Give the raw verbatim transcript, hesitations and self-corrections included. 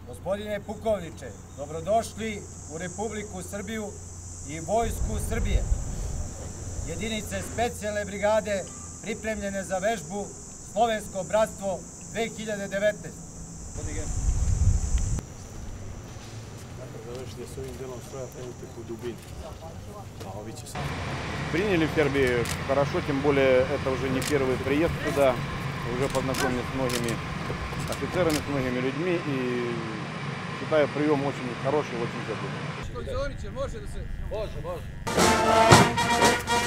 Gospodine pukovniče, dobrodošli u Republiku Srbiju i Vojsku Srbije. Jedinice specijalne brigade pripremljene za vežbu Slovensko bratstvo dve hiljade devetnaeste. Završite s ovim delom stroja, krenite u dubini. А ови će sami. Приняли в Сербии хорошо, тем более это уже не первый приезд сюда. Уже познакомились с многими офицерами, с многими людьми и считаю прием очень хороший, очень теплый. Može, može.